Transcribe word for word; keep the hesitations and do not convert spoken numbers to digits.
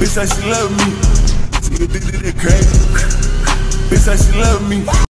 Bitch, like she love me. See the dick that crack. Bitch, like she love me.